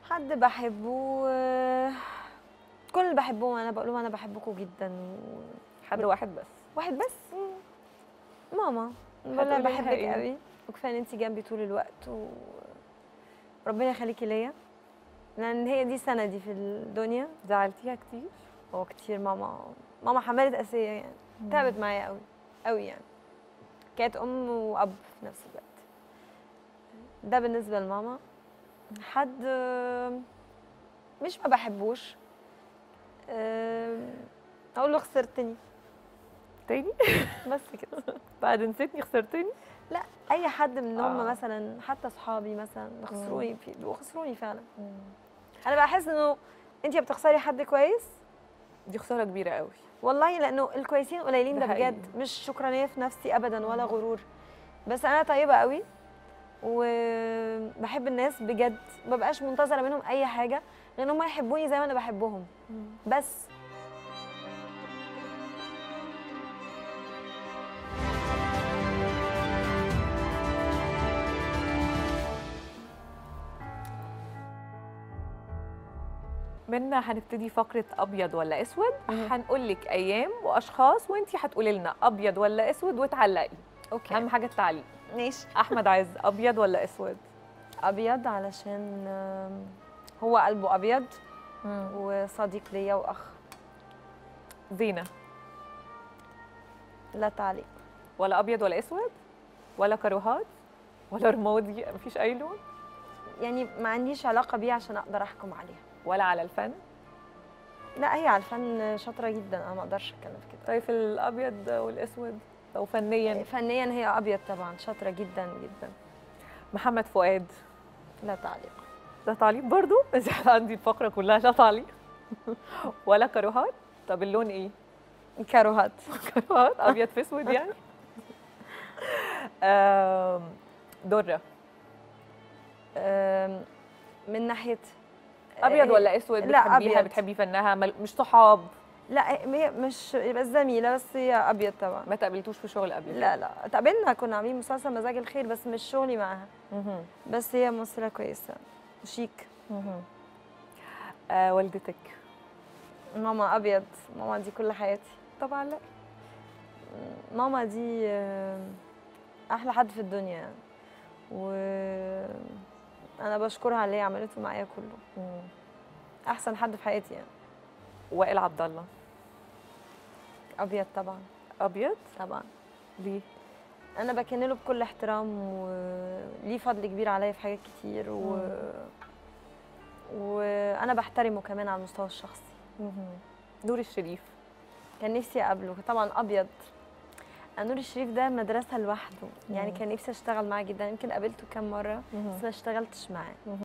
حد بحبه كل اللي بحبهم انا بقول لهم انا بحبكم جدا حد واحد بس؟ واحد بس. ماما بقول لها هتقولي لها بحبك إيه؟ قوي وكفايه ان انت جنبي طول الوقت وربنا يخليكي ليا لان هي دي سندي في الدنيا. زعلتيها كتير؟ هو كتير. ماما حملت اسيه يعني تعبت معايا قوي قوي يعني. كانت ام واب في نفس الوقت. ده بالنسبه لماما. حد مش ما بحبوش اقول له خسرتني تاني؟ بس كده. بعد نسيتني خسرتني؟ لا اي حد من ان هم مثلا حتى اصحابي مثلا خسروني خسروني فعلا. انا بحس انه انت بتخسري حد كويس دي خساره كبيره قوي والله لانه الكويسين قليلين. ده بجد مش شكرانيه في نفسي ابدا ولا غرور. بس انا طيبه قوي وبحب الناس بجد. ما بقاش منتظره منهم اي حاجه غير ان هم يحبوني زي ما انا بحبهم بس. منا هنبتدي فقره ابيض ولا اسود. هنقول لك ايام واشخاص وانتي هتقولي لنا ابيض ولا اسود وتعلقي. اوكي. اهم حاجه التعليق. ماشي. احمد عز ابيض ولا اسود؟ ابيض علشان هو قلبه ابيض وصديق ليا واخ. زينه؟ لا تعليق. ولا ابيض ولا اسود ولا كروهات ولا رمادي؟ مفيش اي لون يعني ما عنديش علاقه بيه عشان اقدر احكم عليها. ولا على الفن؟ لا هي على الفن شاطره جدا انا ما اقدرش اتكلم في كده. طيب في الابيض والاسود لو فنيا؟ فنيا هي ابيض طبعا شاطره جدا جدا. محمد فؤاد؟ لا تعليق. لا تعليق برضو؟ عندي الفقره كلها لا تعليق. ولا كروهات؟ طب اللون ايه؟ كروهات. كروهات ابيض في اسود يعني. دره؟ من ناحيه ابيض ولا اسود؟ لا بتحبيها؟ أبيض. بتحبي فنها؟ مش صحاب؟ لا هي مش بس زميله بس هي ابيض طبعا. ما تقابلتوش في شغل قبل كده؟ لا اتقابلنا كنا عاملين مسلسل مزاج الخير بس مش شغلي معاها. بس هي ممثله كويسه وشيك. والدتك؟ ماما ابيض. ماما دي كل حياتي. طبعا. لا ماما دي احلى حد في الدنيا يعني. و انا بشكرها على اللي هي عملته معايا كله. احسن حد في حياتي يعني. وائل عبد الله؟ ابيض طبعا. ابيض طبعا. ليه؟ انا بكن له بكل احترام وليه فضل كبير عليا في حاجات كتير وانا بحترمه كمان على المستوى الشخصي. نور الشريف؟ كان نفسي اقابله طبعا ابيض. نور الشريف ده مدرسه لوحده يعني. كان نفسي اشتغل معاه جدا. يمكن قابلته كام مره بس ما اشتغلتش معاه.